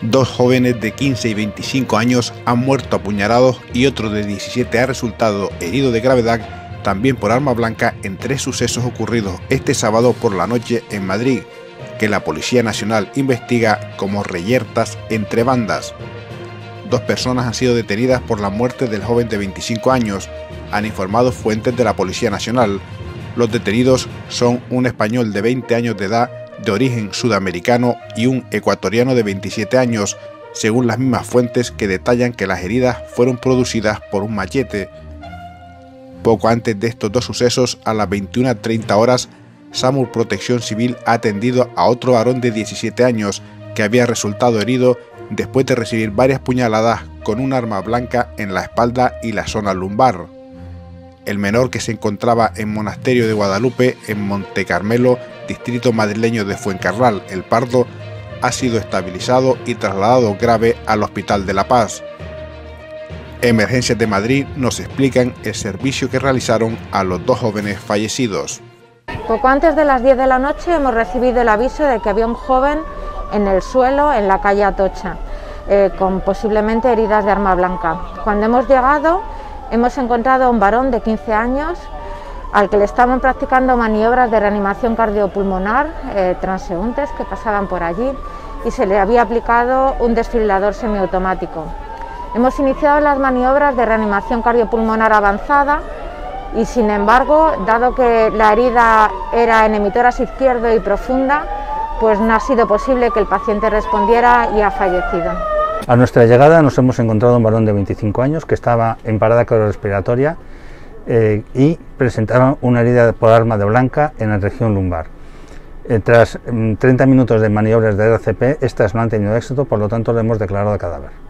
Dos jóvenes de 15 y 25 años han muerto apuñalados y otro de 17 ha resultado herido de gravedad, también por arma blanca, en tres sucesos ocurridos este sábado por la noche en Madrid, que la Policía Nacional investiga como reyertas entre bandas. Dos personas han sido detenidas por la muerte del joven de 25 años, han informado fuentes de la Policía Nacional. Los detenidos son un español de 20 años de edad, de origen sudamericano, y un ecuatoriano de 27 años, según las mismas fuentes que detallan que las heridas fueron producidas por un machete. Poco antes de estos dos sucesos, a las 21:30 horas, SAMUR Protección Civil ha atendido a otro varón de 17 años que había resultado herido después de recibir varias puñaladas con un arma blanca en la espalda y la zona lumbar. El menor, que se encontraba en Monasterio de Guadalupe, en Montecarmelo, distrito madrileño de Fuencarral, El Pardo, ha sido estabilizado y trasladado grave al Hospital de La Paz. Emergencias de Madrid nos explican el servicio que realizaron a los dos jóvenes fallecidos. Poco antes de las 10 de la noche hemos recibido el aviso de que había un joven en el suelo en la calle Atocha, con posiblemente heridas de arma blanca. Cuando hemos llegado, hemos encontrado a un varón de 15 años al que le estaban practicando maniobras de reanimación cardiopulmonar, transeúntes que pasaban por allí, y se le había aplicado un desfibrilador semiautomático. Hemos iniciado las maniobras de reanimación cardiopulmonar avanzada y, sin embargo, dado que la herida era en emitoras izquierdo y profunda, pues no ha sido posible que el paciente respondiera y ha fallecido. A nuestra llegada nos hemos encontrado un varón de 25 años que estaba en parada cardiorrespiratoria y presentaba una herida por arma de blanca en la región lumbar. Tras 30 minutos de maniobras de RCP, estas no han tenido éxito, por lo tanto lo hemos declarado cadáver.